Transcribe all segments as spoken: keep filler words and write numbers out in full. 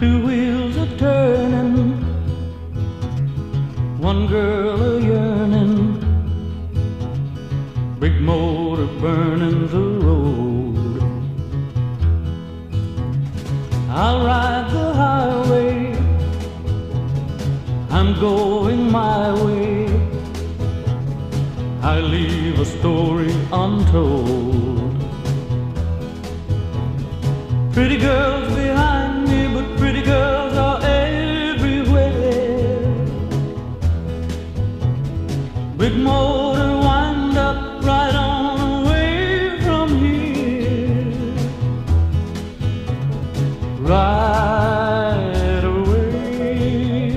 two wheels a turning, one girl a yearning, big motor burning the road. I'll ride the highway, I'm going my way, I leave a story untold. Pretty girls behind me, but pretty girls are everywhere. Big motor wind up right on away from here. Right away.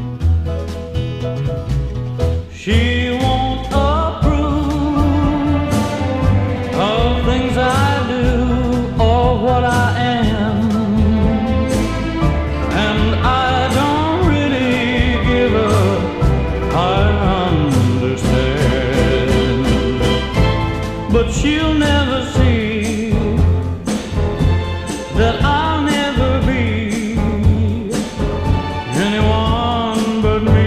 She won't approve of things I do or what I am, and I don't really give a I understand, but she'll never see that I'll never be anyone but me.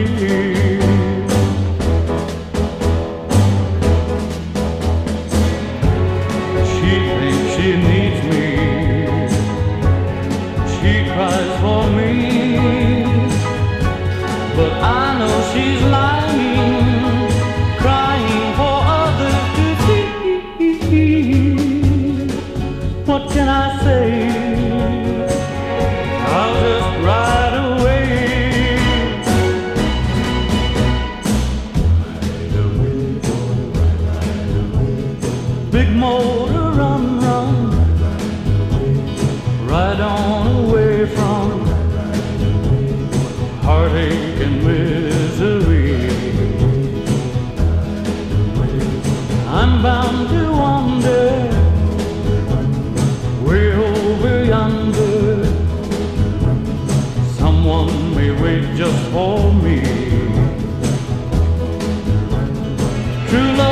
She thinks she needs me, she cries for me, but I know she's lying, crying for others to see. What can I say? I'll just ride away. Big motor run, run, right on away from heartache and misery. I'm bound to wander way over yonder. Someone may wait just for me. True love